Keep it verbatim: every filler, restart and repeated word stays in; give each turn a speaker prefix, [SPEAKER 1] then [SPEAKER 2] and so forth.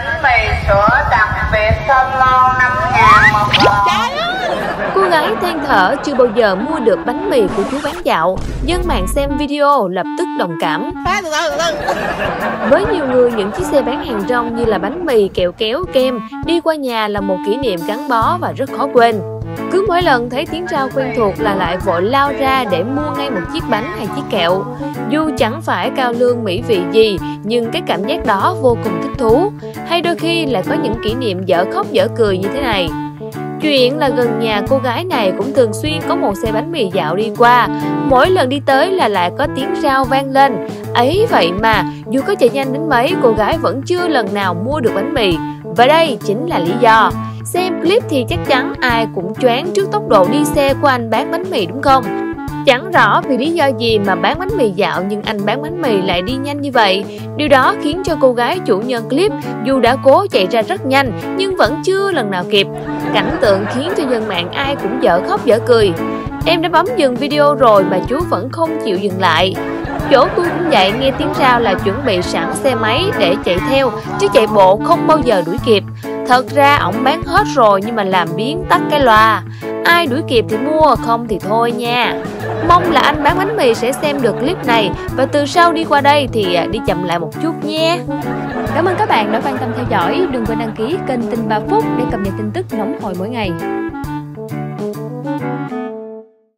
[SPEAKER 1] bánh mì sữa đặc biệt thơm ngon năm ngàn một hộp.
[SPEAKER 2] Cô gái than thở chưa bao giờ mua được bánh mì của chú bán dạo. Dân mạng xem video lập tức đồng cảm. Với nhiều người, những chiếc xe bán hàng rong như là bánh mì, kẹo kéo, kem đi qua nhà là một kỷ niệm gắn bó và rất khó quên. Cứ mỗi lần thấy tiếng rao quen thuộc là lại vội lao ra để mua ngay một chiếc bánh hay chiếc kẹo. Dù chẳng phải cao lương mỹ vị gì, nhưng cái cảm giác đó vô cùng thích thú. Hay đôi khi lại có những kỷ niệm dở khóc dở cười như thế này. Chuyện là gần nhà cô gái này cũng thường xuyên có một xe bánh mì dạo đi qua. Mỗi lần đi tới là lại có tiếng rao vang lên. Ấy vậy mà, dù có chạy nhanh đến mấy, cô gái vẫn chưa lần nào mua được bánh mì. Và đây chính là lý do. Xem clip thì chắc chắn ai cũng choáng trước tốc độ đi xe của anh bán bánh mì đúng không? Chẳng rõ vì lý do gì mà bán bánh mì dạo nhưng anh bán bánh mì lại đi nhanh như vậy. Điều đó khiến cho cô gái chủ nhân clip dù đã cố chạy ra rất nhanh nhưng vẫn chưa lần nào kịp. Cảnh tượng khiến cho dân mạng ai cũng dở khóc dở cười. Em đã bấm dừng video rồi mà chú vẫn không chịu dừng lại. Chỗ tôi cũng vậy, nghe tiếng rao là chuẩn bị sẵn xe máy để chạy theo, chứ chạy bộ không bao giờ đuổi kịp. Thật ra ổng bán hết rồi nhưng mà làm biến tắt cái loa. Ai đuổi kịp thì mua, không thì thôi nha. Mong là anh bán bánh mì sẽ xem được clip này và từ sau đi qua đây thì đi chậm lại một chút nha.
[SPEAKER 3] Cảm ơn các bạn đã quan tâm theo dõi. Đừng quên đăng ký kênh Tin ba Phút để cập nhật tin tức nóng hổi mỗi ngày.